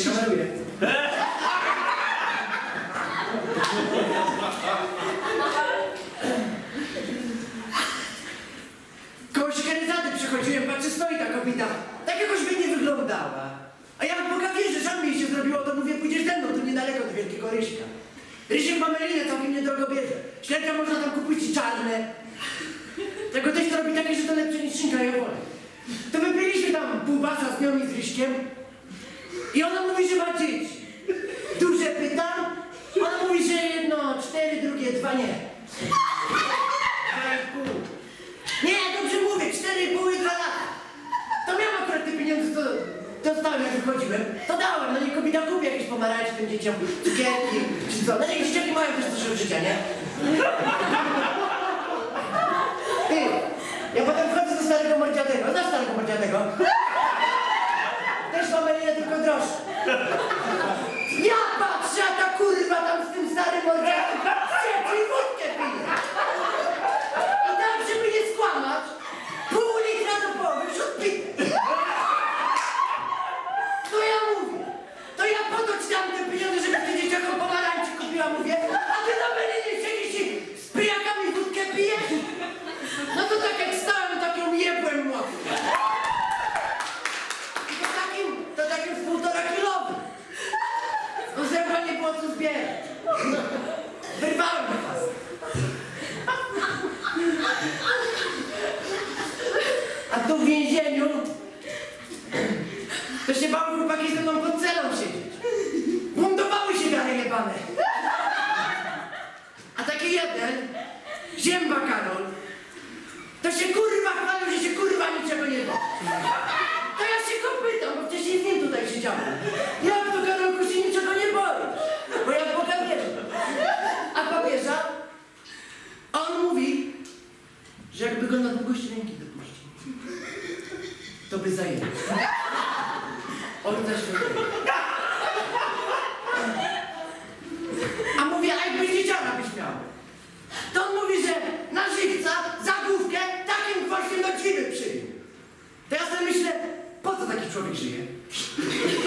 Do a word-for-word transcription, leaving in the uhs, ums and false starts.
się kameruje. Koło Siekielezady przechodziłem, patrzę, stoi ta kobieta. Tak jakoś by nie wyglądała. A ja w Boga wierzę, żal mi się zrobiło, to mówię, pójdziesz ze mną, tu niedaleko do Wielkiego Ryśka. Rysiek ma melinę, całkiem niedrogo bierze. Śledzia można tam kupić i czarne. Tego też to robi takie, że to lepsze niż szynka, ja wolę. To wypiliśmy tam pół basa z nią i z Ryśkiem. I ona mówi, że ma dzieci. Duże pytam. Ona mówi, że jedno cztery, drugie dwa nie. Dwa i pół. Nie, dobrze mówię, cztery i pół i dwa lata. To miałam akurat te pieniądze, co dostałem, jak wychodziłem. To dałem, no nie kobieta kupi jakieś pomarańcze tym dzieciom, cukierki, czy co. No niech dzieciaki mają też coś od życia, nie? Ty, ja potem wchodzę do starego mordziadego. Znasz starego mordziadego? Też ma melinę, tylko droższe. Ja patrzę, a ta kurwa tam z tym starym mordziadem siedzi i wódkę pije. I tak, żeby nie skłamać, pół litra do połowy już odpity. To ja mówię, to ja po to ci dam te pieniądze, żeby ty dzieciakom pomarańczy kupiła, mówię, a ty na melinie siedzisz i z pijakami wódkę pijesz? No to tak jak stałem, tak ją jebłem mocno. I to takim, to takim z półtora kilowym. No zebra nie było co zbierać. Wyrwałem was. A tu w więzieniu to się bały chłopaki ze mną pod celą siedzieć. Buntowały się gary jebane. A taki jeden, Zięba Karol, to się kurwa chwalił, że się kurwa niczego nie da. To ja się go pytam, bo wcześniej z nim tutaj siedziałem. Jak to, Karolku, się niczego nie boisz? Bo ja w Boga wierzę. A papieża? A on mówi, że jakby go na długość ręki dopuścił, to by zajęło. Ojca Świętego. A mówię, a jakbyś dzieciaka byś miał? To on mówi, że na żywca, za główkę, takim gwoździem do drzwi przyjął. To ja sobie myślę, po co taki człowiek żyje?